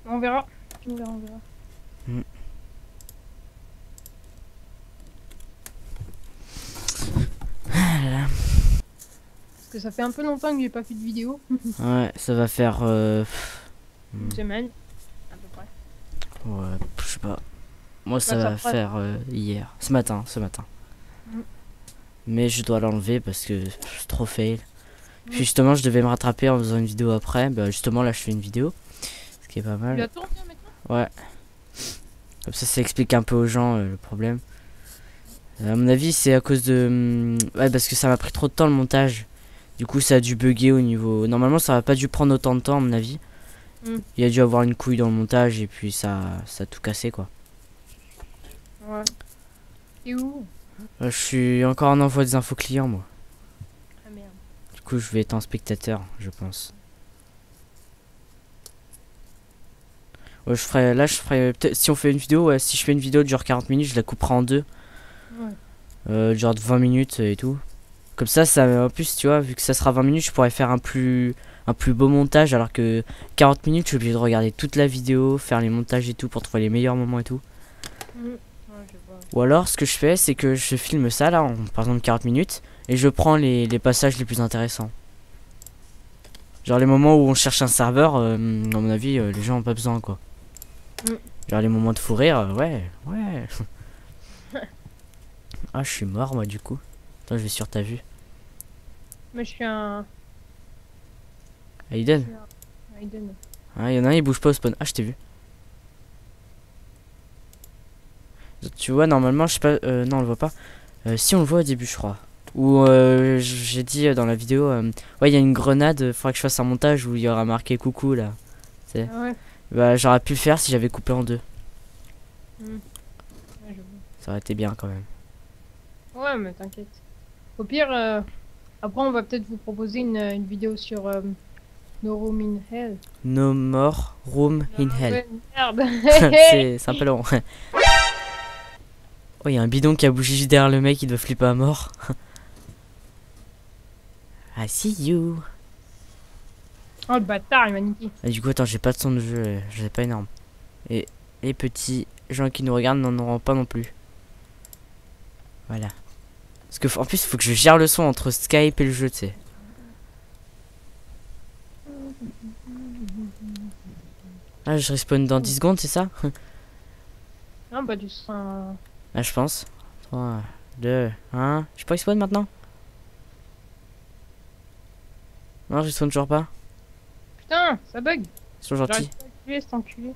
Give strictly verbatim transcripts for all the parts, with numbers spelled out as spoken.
On verra. On verra, on verra. Mm. Parce que ça fait un peu longtemps que j'ai pas fait de vidéo. Ouais, ça va faire... Euh... Une semaine, à peu près. Ouais, je sais pas. Moi, ça Bah, ça va fera- faire euh, hier. Ce matin, ce matin. Mm. Mais je dois l'enlever parce que c'est trop fail. Mm. Puis justement, je devais me rattraper en faisant une vidéo après. Bah justement, là, je fais une vidéo. Ce qui est pas Tu mal. la tournes bien maintenant? Ouais. Comme ça, ça explique un peu aux gens euh, le problème. Euh, à mon avis, c'est à cause de... hum, Ouais, parce que ça m'a pris trop de temps le montage. Du coup, ça a dû bugger au niveau... Normalement, ça va pas dû prendre autant de temps, à mon avis. Mm. Il y a dû avoir une couille dans le montage et puis ça, ça a tout cassé, quoi. Ouais. Et où? Euh, je suis encore en envoi des infos clients, moi. Ah merde. Du coup, je vais être en spectateur, je pense. Ouais, je ferai... Là, je ferai... Peut-être si on fait une vidéo, ouais, si je fais une vidéo de genre quarante minutes, je la couperai en deux. Ouais. Euh, genre de vingt minutes et tout. Comme ça, ça, en plus, tu vois, vu que ça sera vingt minutes, je pourrais faire un plus, un plus beau montage. Alors que quarante minutes, je suis obligé de regarder toute la vidéo, faire les montages et tout pour trouver les meilleurs moments et tout. Mm. Ouais, je vois. Ou alors, ce que je fais, c'est que je filme ça là, en, par exemple quarante minutes, et je prends les, les passages les plus intéressants. Genre les moments où on cherche un serveur, euh, à mon avis, euh, les gens ont pas besoin, quoi. Mm. Genre les moments de fou rire, euh, ouais, ouais. Ah, je suis mort, moi, du coup. Attends, je vais sur ta vue. Mais je suis un... Aiden. je suis un Aiden. Ah, il y en a un, il bouge pas au spawn. Ah, je t'ai vu. Tu vois, normalement, je sais pas. Euh, non, on le voit pas. Euh, si, on le voit au début, je crois. Ou euh, j'ai dit euh, dans la vidéo. Euh, ouais, il y a une grenade. euh, Faudrait que je fasse un montage où il y aura marqué coucou là. Tu sais. Ah ouais. Bah, j'aurais pu le faire si j'avais coupé en deux. Mm. Ouais, je vois. Ça aurait été bien quand même. Ouais, mais t'inquiète. Au pire, euh, après, on va peut-être vous proposer une, une vidéo sur euh, No Room in Hell. No more room in Ah hell. ouais, merde. c'est c'est un peu long. Oh, il y a un bidon qui a bougé juste derrière le mec, il doit flipper à mort. I see you. Oh, le bâtard, il m'a niqué. Ah, du coup, attends, j'ai pas de son de jeu, euh, je sais pas énorme. Et les petits gens qui nous regardent n'en auront pas non plus. Voilà. Parce que, en plus, il faut que je gère le son entre Skype et le jeu, tu sais. Ah, je respawn dans dix secondes, c'est ça? Ah, bah, du sang. Ah, je pense. trois, deux, un. Je peux respawn maintenant? Non, je respawn toujours pas. Putain, ça bug. Ils sont gentils. J'arrive pas à tuer cet enculé.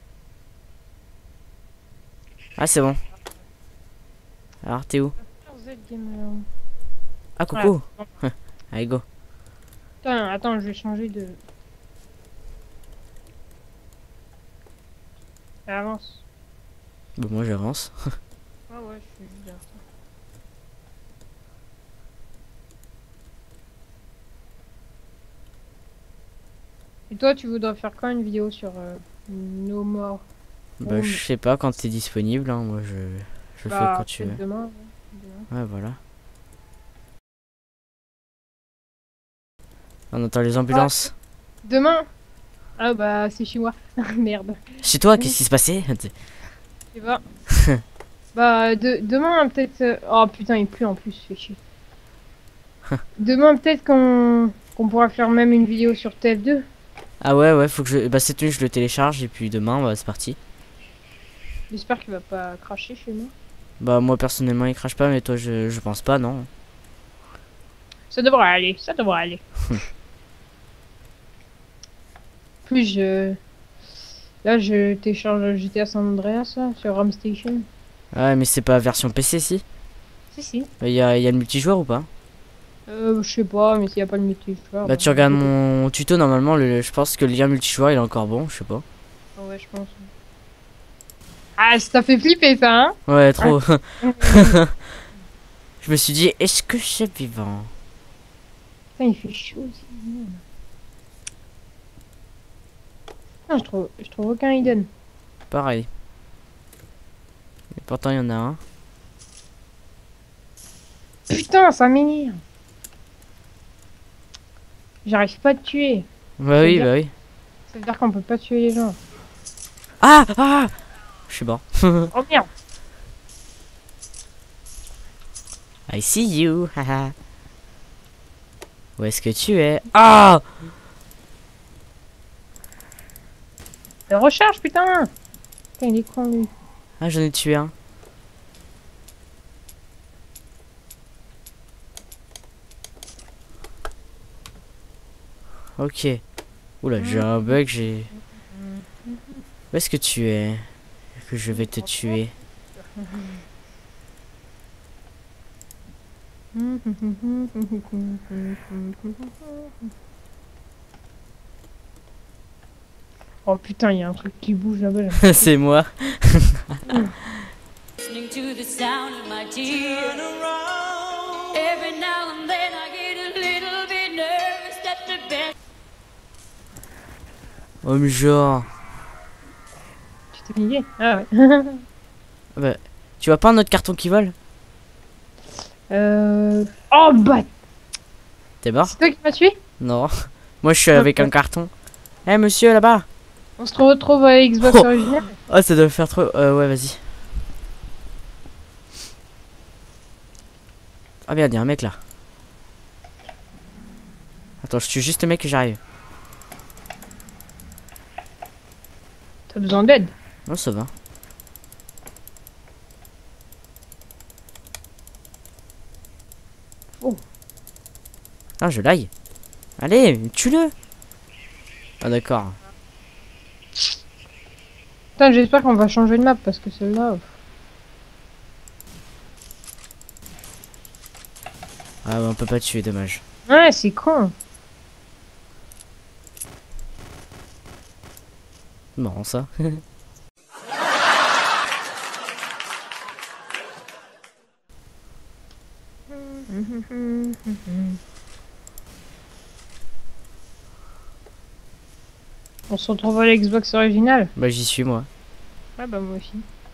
Ah, c'est bon. Alors, t'es où? Z Gamer. Ah, coucou. Voilà. Allez, go. Attends, attends, je vais changer de. Ça avance. Bah, moi, j'avance. Ah ouais, je suis juste derrière ça. Et toi, tu voudrais faire quand une vidéo sur euh, No More? Bah, je sais pas quand t'es disponible, hein. Moi, je, je le fais Bah, quand tu veux. peut-être demain. Ouais, demain. Ouais, voilà. On entend les ambulances. Demain? Ah bah, c'est chez moi. Merde. Chez toi, qu'est-ce qui se passait? Je sais pas. Bah, de, demain, peut-être. euh, Oh putain, il pleut en plus, fait chier. Demain, peut-être qu'on qu'on pourra faire même une vidéo sur T F deux. Ah ouais, ouais, faut que je... Bah, cette nuit, je le télécharge et puis demain, bah, c'est parti. J'espère qu'il va pas cracher chez moi. Bah, moi, personnellement, il crache pas, mais toi, je, je pense pas, non. Ça devrait aller, ça devrait aller. Plus je. Là, je télécharge G T A San Andreas là, sur RAM Station. Ouais, mais c'est pas version P C, si? Si, si. Il y a, y a le multijoueur ou pas? Euh, je sais pas, mais s'il y a pas le multijoueur. Bah, tu regardes mon tuto, normalement, le, je pense que le lien multijoueur, il est encore bon, je sais pas. Ah ouais, je pense. Ah, ça t'a fait flipper ça, hein? Ouais, trop. Je me suis dit, est-ce que c'est vivant? Putain, il fait chaud aussi. Non, je trouve, je trouve aucun hidden. Pareil. Et pourtant, il y en a un. Putain, ça m'énerve. J'arrive pas à te tuer. Bah veut oui, dire- bah oui. Ça veut dire qu'on peut pas tuer les gens. Ah, ah. Je suis mort. Oh merde. I see you. Haha. Où est-ce que tu es? Ah. La recharge, putain. Putain, il est con, lui. Ah, j'en ai tué un. Ok. Oula, j'ai un bug, j'ai... Où est-ce que tu es? Que je vais te tuer. Oh putain, il y a un truc qui bouge là-bas. C'est moi. Listening to the sound of my tears. Every now and then I get a little bit nervous that the best. Oh, mais genre... Tu t'es niqué? Ah ouais. Bah, tu vois pas un autre carton qui vole? euh... Oh bah... T'es mort? C'est toi qui m'as tué? Non. Moi, je suis avec un carton. Eh, monsieur, là-bas. On se retrouve à Xbox Oh. original. Oh, ça doit faire trop... Euh, ouais, vas-y. Ah merde, y'a un mec là. Attends, je tue juste le mec et j'arrive. T'as besoin d'aide? Non, ça va. Oh. Ah, je l'aille. Allez, tue-le. Ah, d'accord. Putain, j'espère qu'on va changer de map parce que celle-là... pff. Ah, ouais, on peut pas tuer, dommage. Ouais, c'est con. Marrant ça. On se retrouve à l'Xbox original. Bah, j'y suis moi. Ouais, bah moi aussi.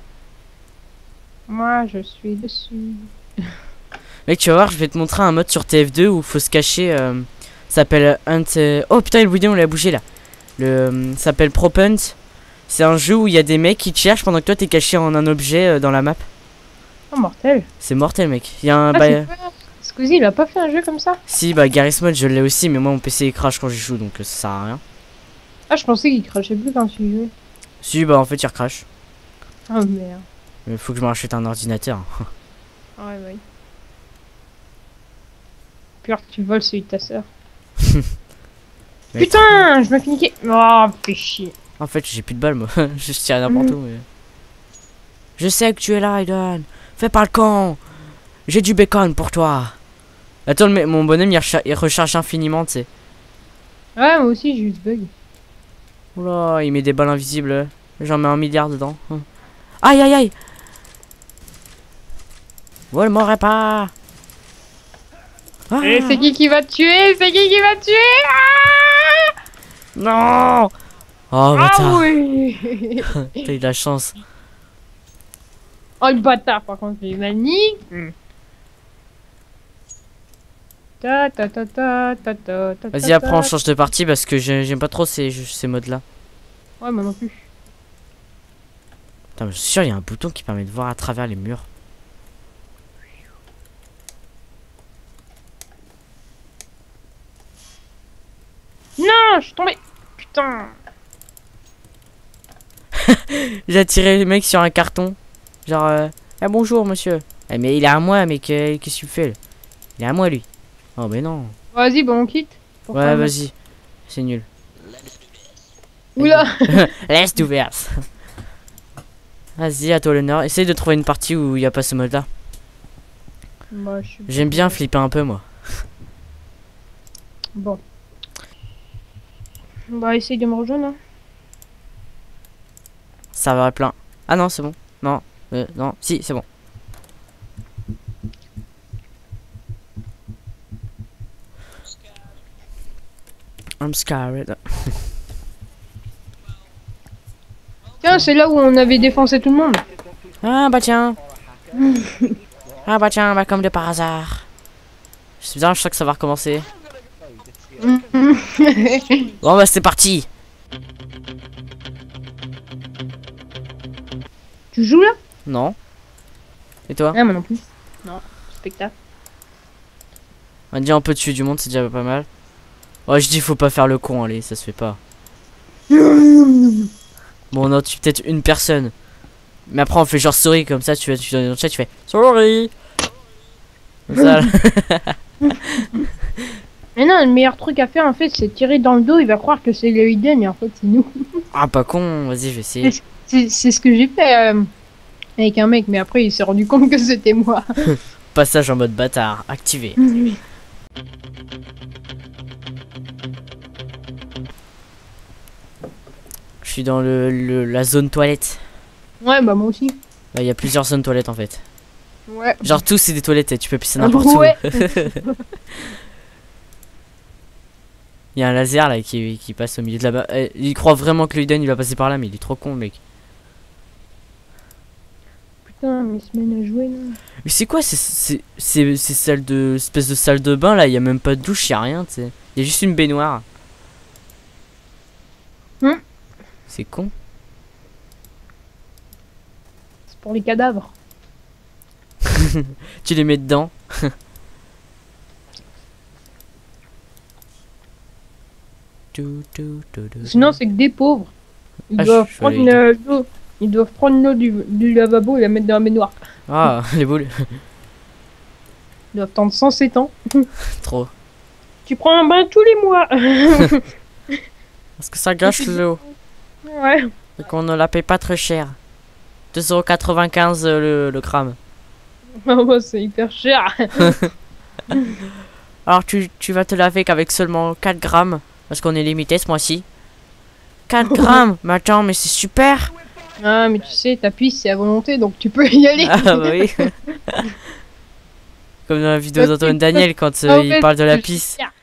Moi, je suis dessus. Mec, tu vas voir, je vais te montrer un mode sur T F deux où faut se cacher. Euh, ça s'appelle Hunt. euh, Oh putain, le vidéo on l'a bougé là. Le euh, ça s'appelle Prop Hunt. C'est un jeu où il y a des mecs qui te cherchent pendant que toi t'es caché en un objet euh, dans la map. Oh, mortel. C'est mortel, mec. Il y a un. Ah, Bah, c'est pas... Squeezie, il a pas fait un jeu comme ça? si, bah, Garry's Mod, je l'ai aussi, mais moi mon P C il crache quand j'y joue donc euh, ça sert à rien. Ah, je pensais qu'il crachait plus quand tu jouais. Si, bah, en fait, il recrache. Oh merde. Mais faut que je me rachète un ordinateur. Ouais, ouais. Pire, tu voles celui de ta sœur. Mais Putain, je me fais niquer. Oh, fais chier. En fait, j'ai plus de balles, moi. Je tire n'importe Mhm. où. Mais... Je sais que tu es là, Aiden. Fais pas le con. J'ai du bacon pour toi. Attends, mais mon bonhomme il, recha- il recharge infiniment, tu sais. Ouais, moi aussi, j'ai eu ce bug. Oula, il met des balles invisibles. J'en mets un milliard dedans. Hum. Aïe, aïe, aïe. Vole m'aurait pas. Ah. Et c'est qui qui va te tuer? C'est qui qui va te tuer? Ah, Non. Oh, ah bâtard. oui. T'as eu de la chance. Oh, le bâtard, par contre, il m'a niqué. Ta ta ta ta ta ta ta. Vas-y, après on change de partie parce que j'ai- j'aime pas trop ces, ces modes là. Ouais, moi non plus. Putain, mais je suis sûr, il y a un bouton qui permet de voir à travers les murs. Non, je suis tombé. Putain. J'ai attiré le mec sur un carton. Genre, euh, ah, bonjour monsieur. Eh, mais il est à moi, mec. euh, Qu'est-ce que tu fais là? Il est à moi lui. Oh, mais non. Vas-y, bon, on quitte. Pour Ouais, faire- vas-y. C'est nul. Oula. Laisse d'ouvert. Vas-y, à toi l'honneur. Essaye de trouver une partie où il n'y a pas ce mode là. Bah, je suis- J'aime bien flipper un peu moi. Bon. Bah, essaye de me rejoindre. Hein. Ça va plein. Ah non, c'est bon. Non. Euh, non. Si, c'est bon. I'm scared. Tiens, c'est là où on avait défoncé tout le monde. Ah bah tiens. Ah bah tiens, bah comme de par hasard. C'est bien, je sens que ça va recommencer. Bon bah c'est parti. Tu joues là? Non. Et toi? Ah, moi non plus. Non, spectacle. On dit on peut tuer du monde, c'est déjà pas mal. Ouais, je dis faut pas faire le con, allez, ça se fait pas. Bon, non, tu peut-être une personne. Mais après, on fait genre sorry, comme ça, tu vas tu, dans le chat, tu fais sorry. Comme ça. Mais non, le meilleur truc à faire en fait, c'est tirer dans le dos. Il va croire que c'est le hidden et en fait, c'est nous. Ah, pas con, vas-y, je vais essayer. C'est c'est ce que j'ai fait euh, avec un mec, mais après, il s'est rendu compte que c'était moi. Passage en mode bâtard, activé. Je suis dans le, le- la zone toilette. Ouais, bah moi aussi. Il y a plusieurs zones toilettes en fait. Ouais. Genre tous c'est des toilettes et tu peux pisser Ah, n'importe ouais. où. Il y a un laser là qui, qui passe au milieu de là-bas. Eh, il croit vraiment que le hidden il va passer par là, mais il est trop con, mec. Putain, mais semaine à jouer là. Mais c'est quoi ces, ces, ces, ces salles de. Espèce de salle de bain là? Il y a même pas de douche, il y a rien, tu sais. Il y a juste une baignoire. Hmm. C'est con. C'est pour les cadavres. Tu les mets dedans. Tout, tout, tout, tout. Sinon, c'est que des pauvres. Ils Ah, doivent je- je prendre valide. euh, l'eau. Ils doivent prendre l'eau du, du lavabo et la mettre dans la baignoire. Ah, les boules. Ils doivent attendre cent sept ans. Trop. Tu prends un bain tous les mois. Parce que ça gâche l'eau. Ouais. Et qu'on ne la paye pas très cher. deux euros quatre-vingt-quinze le, le gramme. Oh, bah, c'est hyper cher. Alors tu, tu vas te laver qu'avec seulement quatre grammes. Parce qu'on est limité ce mois-ci. quatre grammes. Mais attends, mais c'est super. Ah, mais tu sais, ta pisse, c'est à volonté, donc tu peux y aller. Ah bah oui. Comme dans la vidéo d'Antoine Daniel quand euh, En il fait, parle de la je- pisse.